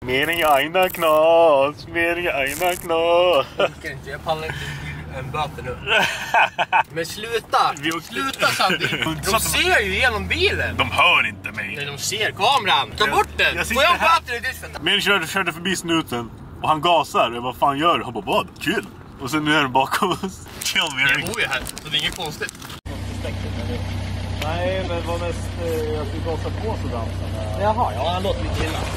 Meningen aina knas, meningen aina knas. Jag pallar inte en böter nu. Men sluta! Sluta Sandy! De ser ju genom bilen! De hör inte mig. Nej, de ser kameran! Ta bort den! Får jag böter i dissen? Men körde förbi snuten och han gasar. Jag bara, vad fan gör du? Han bara, vad? Kul! Och sen nu är den bakom oss. Chill, jag bor ju här, så det är inget konstigt. Nej, men vad mest jag fick gasa på så dansen. Jaha, ja, han låter lite illa.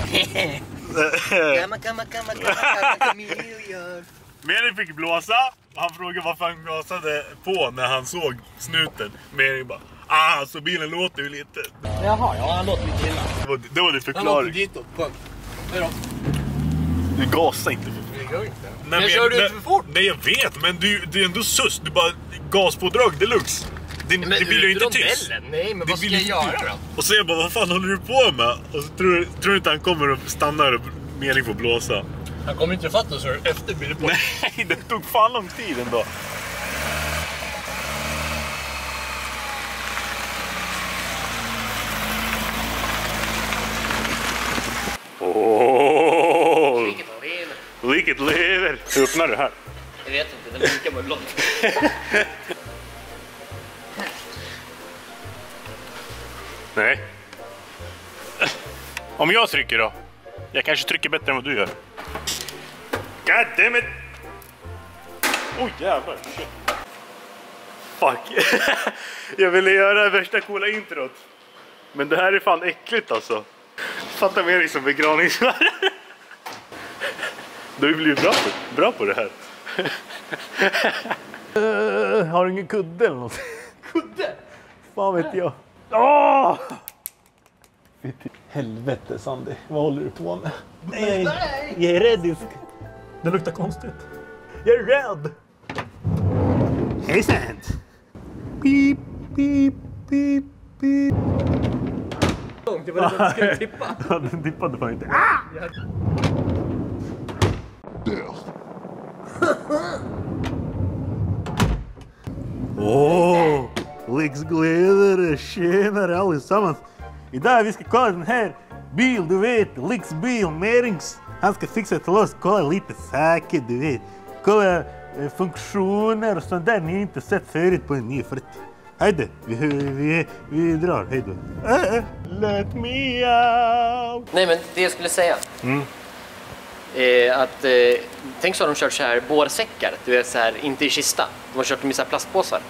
Mening fick blåsa. Han frågade varför han gasade på när han såg snuten. Mening bara, så bilen låter ju lite. Jaha, ja, han låter lite illa. Det var det förklaring. Han låter ditåt, skönt. Hej då. Du gasar inte för fort. Det gör inte. Nej, men kör du inte för fort? Nej, jag vet, men det är ändå sus. Du bara gaspådrag deluxe. Det vill ju inte tyst. Nej, men vad ska jag göra då? Och så jag bara, vad fan håller du på med? Och så tror du inte han kommer och stannar och mening får blåsa. Han kommer inte fatta så efter bilen på. Nej, det tog fan lång tid ändå. Vilket lever. Hur öppnar du här? Jag vet inte, den blinkar bara blått. Nej. Om jag trycker då? Jag kanske trycker bättre än vad du gör. God damn it! Oj jävlar, shit. Fuck. Jag ville göra värsta coola introt. Men det här är fan äckligt alltså. Fatta mer liksom begravningsvärd. Du blir bra på det här. Har du ingen kudde eller något? Kudde? Fan vet jag. Åh! Helvete Sandy, vad håller du på med? Nej, jag är räddisk. Det luktar konstigt. Jag är rädd. Hej Sant. Pip, pip, pip, pip. Det var det du skulle tippa. Ja, den tippade fan inte. Lex Glider, tjenare allesammans. Idag vi ska kolla den här bil, du vet, Lex bil, Merings. Han ska fixa till oss, kolla lite saker, du vet. Kolla funktioner och sånt där ni inte sett förut på en 940. Hejde, vi drar, hejdå. Let me out. Nej, men det jag skulle säga. Att tänk så har de kört så här bårsäckar, du vet så här, inte i kista. De har kört med så här plastpåsar.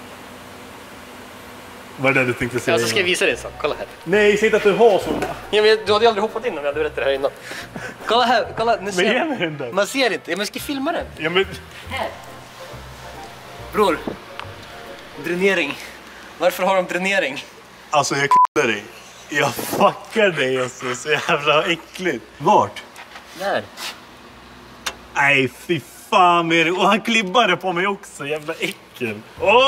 Vad är det du tänkte säga? Ja, så ska jag visa dig så. Kolla här. Nej, säg att du har sådana. Ja, men du hade ju aldrig hoppat in om jag hade berättat det här innan. Kolla här, kolla. Nu ser men den där. Man ser inte. Ja, men jag ska filma den. Ja, men... Här. Bror. Dränering. Varför har de dränering? Alltså, jag k***ar dig. Jag fuckar dig alltså. Så jävla äckligt. Vart? Där. Nej, fy fan med det. Och han klibbade på mig också. Jävla äckel.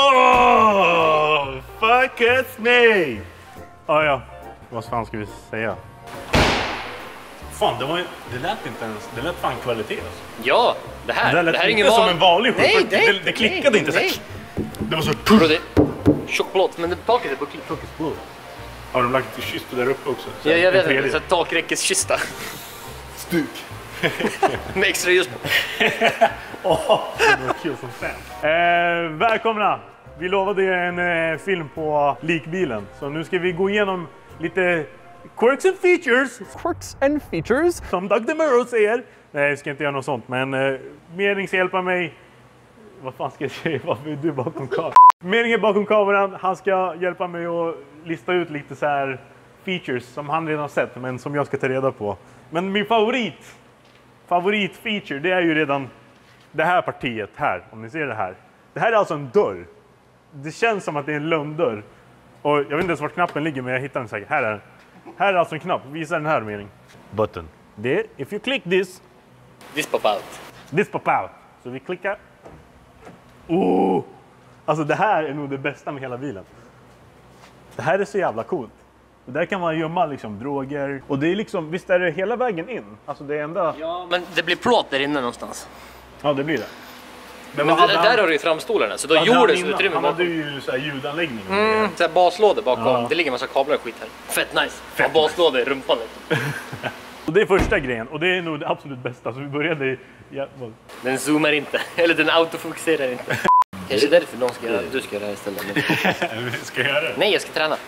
Fuck us me. Ja. Vad fan ska vi säga? Fan, det lät inte ens. Det lät fan kvalitet alltså. Ja, det här är ingen som en vanlig Nej, det klickade inte så. Det var så... Bro, det är tjockblått, men taket är på klick. Har de lagt ett kista där uppe också? Ja, jag vet inte. Så takräckeskista. Stuk. Med extra ljus på. Det var kul som fan. Välkomna! Vi lovade en film på likbilen. Så nu ska vi gå igenom lite quirks and features. Quirks and features. Som Doug DeMuro säger. Nej, vi ska inte göra något sånt. Men Mening ska hjälpa mig. Vad fan ska jag säga? Varför är du bakom kameran? Mening är bakom kameran. Han ska hjälpa mig att lista ut lite så här features som han redan har sett. Men som jag ska ta reda på. Men min favoritfeature, det är ju redan det här partiet här. Om ni ser det här. Det här är alltså en dörr. Det känns som att det är en lönndörr. Och jag vet inte ens vart knappen ligger, men jag hittar den säkert. Här är alltså en knapp. Visa den här Mening. Button. There. If you click this. This pop out. This pop out. Så vi klickar. Alltså det här är nog det bästa med hela bilen. Det här är så jävla coolt. Och där kan man gömma liksom droger. Och det är liksom, visst är det hela vägen in? Alltså det är ända... Ja, men det blir plåt där inne någonstans. Ja, det blir det. Men där har du ju framstolarna, så då jordens utrymme bakom. Han hade ju så här ljudanläggning. Så här baslådor bakom. Ja. Det ligger en massa kablar och skit här. Fett nice. Fett baslådor i rumpan. Och det är första grejen och det är nog det absolut bästa. Så vi började i... Ja, den zoomar inte, eller den autofokuserar inte. Kanske därför någon ska göra, du ska göra det här istället. Ska jag göra det? Nej, jag ska träna.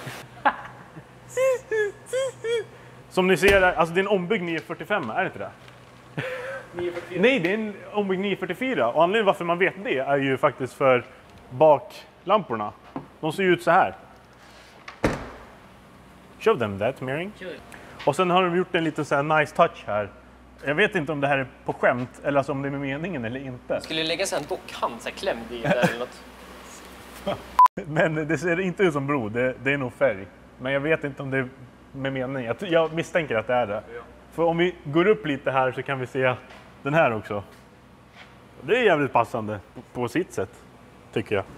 Som ni ser, alltså det är en ombyggd 945, är det inte det? 944. Nej, det är en ombyggd 944. Och anledningen varför man vet det är ju faktiskt för baklamporna. De ser ju ut så här. Show them that, Mering. Och sen har de gjort en liten så här nice touch här. Jag vet inte om det här är på skämt eller alltså om det är med meningen eller inte. Skulle du lägga sig en dockhand så här klämd i där eller något? Men det ser inte ut som bro, det är nog färg. Men jag vet inte om det är med mening. Jag misstänker att det är det. Ja. För om vi går upp lite här så kan vi se den här också. Det är jävligt passande på sitt sätt, tycker jag.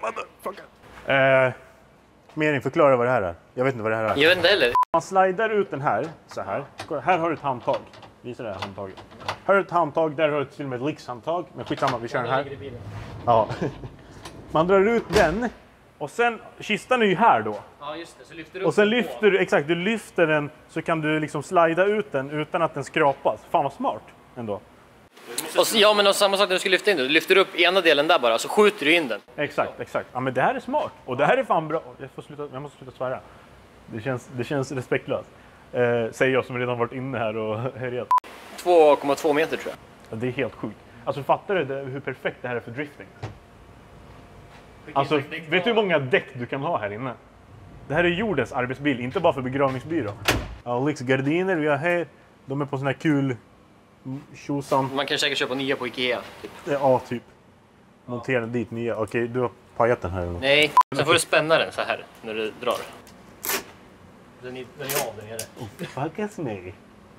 Mering, förklara vad det här är. Jag vet inte vad det här är. Jag vet inte heller. Man slidar ut den här, så här. Här har du ett handtag. Visa det här handtaget. Här har du ett handtag, där har du till och med ett Lix-handtag. Men skitsamma, vi kör den här. Ja. Man drar ut den. Och sen, kistan är ju här då. Ja, just det. Så lyfter du och sen lyfter du, exakt, du lyfter den så kan du liksom slida ut den utan att den skrapas. Fan vad smart ändå. Och så, ja, men och samma sak när du ska lyfta in den. Du lyfter upp ena delen där bara, så skjuter du in den. Exakt, exakt. Ja, men det här är smart. Och det här är fan bra. Jag måste sluta svära. Det känns respektlöst. Säger jag som redan varit inne här och härjat. 2,2 meter tror jag. Ja, det är helt sjukt. Alltså fattar du hur perfekt det här är för drifting? Alltså, vet du hur många däck du kan ha här inne? Det här är jordens arbetsbil, inte bara för begravningsbyrå. Ja, Lix gardiner vi har här. De är på sån här kul tjosan. Man kan säkert köpa nya på Ikea. Typ. Ja, typ. Montera dit nya. Okej, du har pajat den här eller något. Nej, sen får du spänna den så här när du drar. Den är av där nere. Fuckas mig.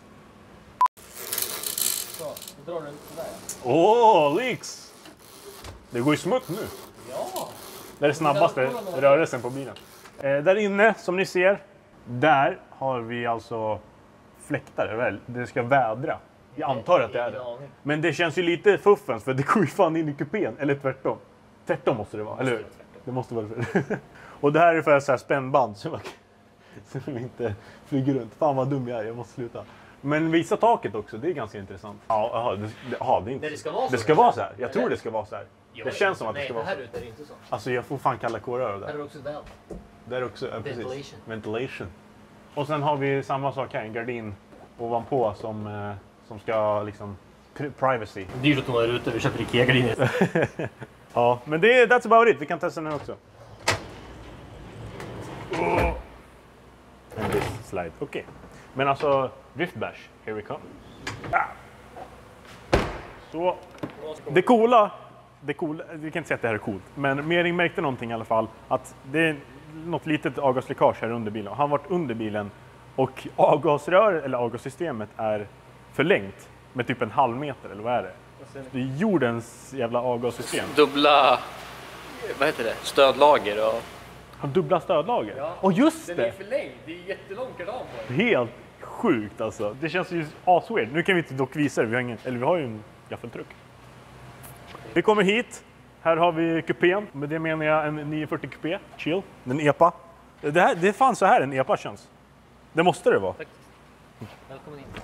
Så, då drar du den sådär. Åh, Lix! Det går ju smutt nu. Ja! Det är den snabbaste rörelsen på bilen. Där inne, som ni ser, där har vi alltså fläktar. Väl? Det ska vädra. Jag antar att det är det. Men det känns ju lite fuffens för det går ju fan in i kupén. Eller tvärtom. Tvärtom måste det vara, eller hur? Det måste vara det. Och det här är för så här spännband så vi inte flyger runt. Fan vad dum jag är, jag måste sluta. Men visa taket också, det är ganska intressant. Ja, det är inte. Det ska vara så här. Jag tror det ska vara så här. Det känns som att det ska vara så. Nej, här ute är det inte så. Alltså jag får fan kalla kårar av det. Här är också väl. Där också, precis. Ventilation. Och sen har vi samma sak här, en gardin ovanpå som ska liksom privacy. Dyrt att de är ute, vi köper Ikea-gardiner. Ja, men that's about it. Vi kan testa den här också. And this slide. Okej. Men alltså, drift bash. Here we come. Så. Det coola, vi kan inte säga att det här är coolt, men Mering märkte någonting i alla fall. Att det är något litet avgasläckage här under bilen. Han har varit under bilen och avgassystemet är förlängt med typ en halv meter, eller vad är det? Det är jordens jävla avgassystem. Dubbla, vad heter det? Stödlager och... Har dubbla stödlager? Ja, just det! Den är förlängd, det är jättelång kardan på den. Helt sjukt alltså. Det känns ju asweird. Nu kan vi inte dock visa det, vi har ju en gaffeltruck. Vi kommer hit. Här har vi kupén. Med det menar jag en 940 kupé. Chill. En EPA. Det är fan så här en EPA känns. Det måste det vara. Tack. Välkommen in.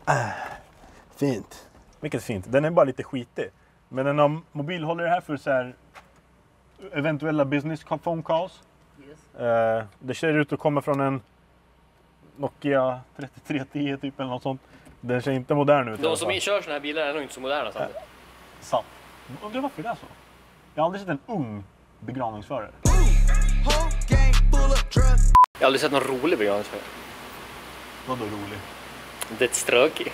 Fint. Vilket fint. Den är bara lite skitig. Men den har mobilhållare här för så här eventuella business phone calls. Yes. Det ser ut att komma från en Nokia 3310 typ eller något sånt. Den ser inte modern ut. De som kör såna här bilar är nog inte så moderna samtidigt. Sant. Undrar varför det är så. Jag har aldrig sett en ung begravningsförare. Jag har aldrig sett någon rolig begravningsförare. Vadå rolig? Det är ett strökig.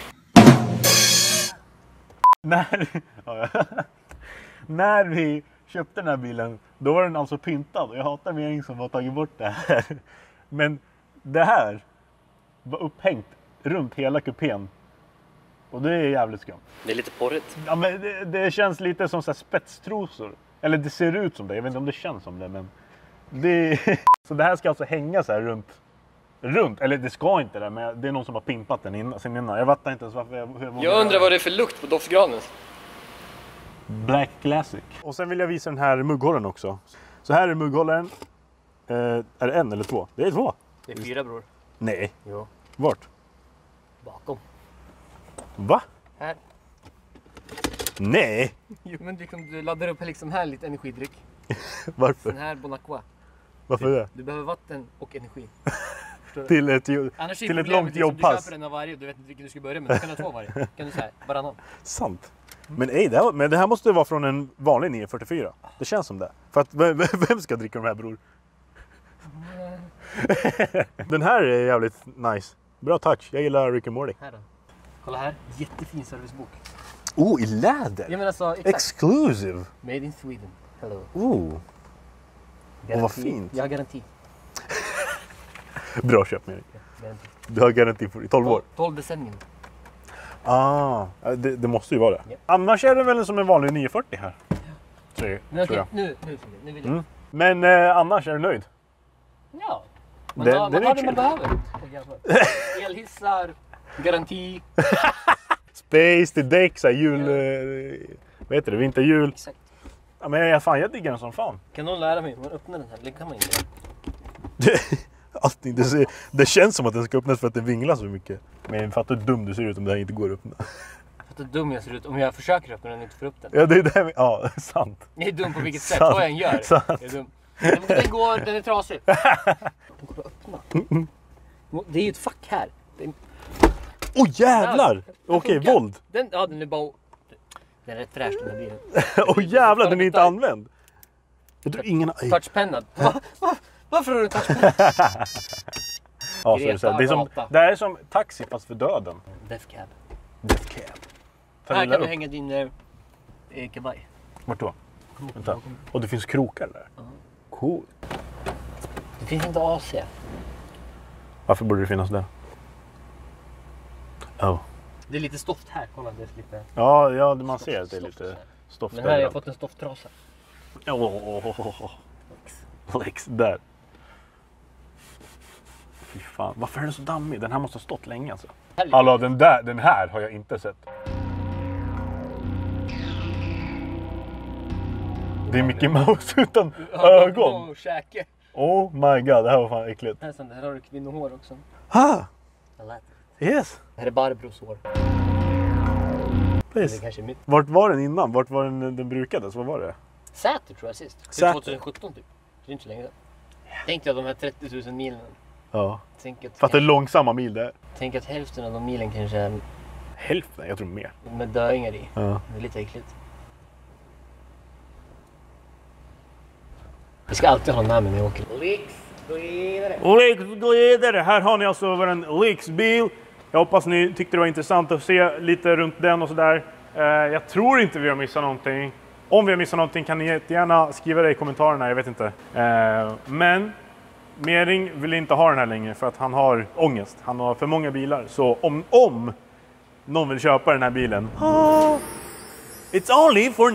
När vi köpte den här bilen, då var den alltså pyntad. Och jag hatar Mering som har tagit bort det här. Men det här var upphängt runt hela kupén. Och det är jävligt skumt. Det är lite porrigt. Ja, men det känns lite som så här spetstrosor. Eller det ser ut som det. Jag vet inte om det känns som det, men så det här ska alltså hänga så här runt. Eller det ska inte det, men det är någon som har pimpat den innan. Jag vet inte ens varför. Jag undrar vad det är för lukt på doftgranen. Black Classic. Och sen vill jag visa den här mugghållaren också. Så här är mugghållaren. Är det en eller två? Det är två. Det är 4 bror. Nej. Jo. Vart? Bakom. Va? Här. Nej! Jo, men du laddar upp liksom här lite energidryck. Varför? Den här Bonaqua. Varför det? Du behöver vatten och energi. Till ett långt Du jobbpass. köper en av varje och du vet inte vilken du ska börja med. Du kan ha 2 varje. Kan du säga varannan. Sant. Men, men det här måste vara från en vanlig 944. Det känns som det. För att vem ska dricka de här, bror? Den här är jävligt nice. Bra touch. Jag gillar Rick and Morty. Här då. Kolla här. Jättefin servicebok. Oh, i läder! Ja, men alltså, exakt. Exclusive! Made in Sweden. Hello. Oh. Garanti. Och vad fint. Jag har garanti. Bra köp, Erik. Garanti. Du har garanti för 12 år. 12 decennier. Det måste ju vara det. Yep. Annars är det väl som en vanlig 940 här. Tror Men jag. nu vill jag. Men annars är du nöjd? Ja. Man Den har är det chill. man behöver. Elhissar, garanti. Space till däck, så här, jul... vad heter det? Vinterjul. Exakt. Ja, men jag diggar den som fan. Kan någon lära mig hur man öppnar den här? Det kan man inte. Allting, det känns som att den ska öppnas för att den vinglar så mycket. Men fattar hur dum du ser ut om det här inte går att öppna. Fattar hur dum jag ser ut om jag försöker öppna den och inte får upp den. Ja, det är det. Ja, sant. Jag är dum på vilket sätt, Sant. vad jag än gör. Sant. Jag är dum. Den är trasig. Den kommer att öppna. Det är ju ett fack här. Jävlar! Okej, våld. Den är bara... Den är rätt fräsch den här bilen. Jävlar, den är inte använd. Jag tror ingen... Touchpennad. Varför har du touchpennad? Ja, så det är som taxi fast för döden. Death cab. Death cab. Här kan du hänga din kavaj. Vart då? Vänta. Och det finns krokar där. Cool. Det finns inte AC. Varför borde det finnas det? Oh. Det är lite stoft här, kolla det är lite... Ja, man ser att det är lite stoft. Men här har jag fått en stofttrasa. Lex där. Fy fan, varför är den så dammig? Den här måste ha stått länge alltså. Hallå, den här har jag inte sett. Det är Mickey Mouse utan ögon. Käke. Oh my god, det här var fan äckligt. Här har du kvinnohår också. Yes. Det här är Barbros hår. Please. Det kanske är mitt. Vart var den innan? Vart var den brukades? Vad var det? Säter tror jag sist. Säter. 2017 typ. Det är inte så länge sedan. Tänkte jag de här 30 000 milen. Ja. För att det är långsamma mil där. Tänk att hälften av de milen kanske är... Hälften? Jag tror mer. Med döingar i. Ja. Det är lite äckligt. Vi ska alltid ha med mig när jag åker. Lyxglidare! Här har ni alltså vår lyxbil. Jag hoppas ni tyckte det var intressant att se lite runt den och sådär. Jag tror inte vi har missat någonting. Om vi har missat någonting kan ni jättegärna skriva det i kommentarerna, jag vet inte. Men Mering vill inte ha den här längre för att han har ångest. Han har för många bilar. Så om någon vill köpa den här bilen. It's only for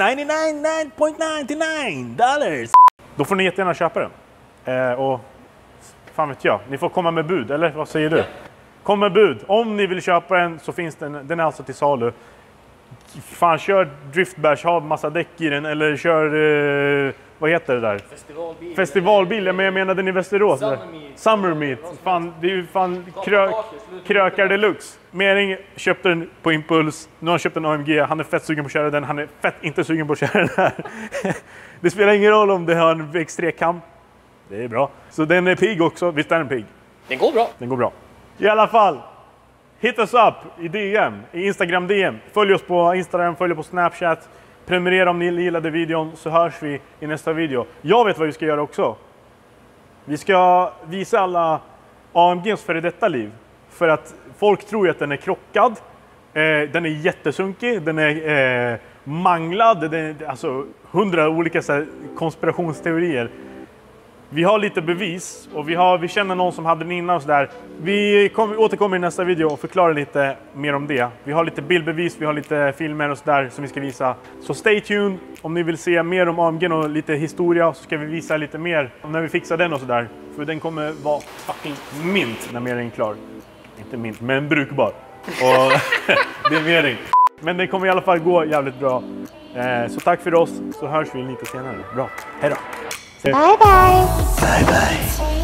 $99.99. Då får ni jättegärna köpa den. Och fan vet jag, ni får komma med bud, eller vad säger du? Kom med bud. Om ni vill köpa den så finns den är alltså till salu. Fan, kör driftbash, ha massa däck i den, eller kör, vad heter det där? Festivalbil, men jag menar den i Västerås. Summer Meet. Fan, det är ju fan krökar deluxe. Mering köpte den på impuls, nu har han köpt en AMG, han är fett sugen på att köra den, han är fett inte sugen på att köra den här. Det spelar ingen roll om det har en X3-kam. Det är bra. Så den är pigg också, visst är den pigg? Den går bra. Den går bra. I alla fall, hit us up i DM, i Instagram DM. Följ oss på Instagram, följ oss på Snapchat. Prenumerera om ni gillade videon så hörs vi i nästa video. Jag vet vad vi ska göra också. Vi ska visa alla AMGs före detta liv. För att folk tror ju att den är krockad. Den är jättesunkig, den är manglad. Den är, alltså 100 olika så här, konspirationsteorier. Vi har lite bevis och vi känner någon som hade den innan och sådär. Vi återkommer i nästa video och förklarar lite mer om det. Vi har lite bildbevis, vi har lite filmer och sådär som vi ska visa. Så stay tuned om ni vill se mer om AMG och lite historia, så ska vi visa lite mer när vi fixar den och sådär. För den kommer vara fucking mint när Mering är klar. Inte mint, men brukbar. Och det är Mering. Men den kommer i alla fall gå jävligt bra. Så tack för oss, så hörs vi lite senare. Bra, hej då! Bye bye. Bye bye.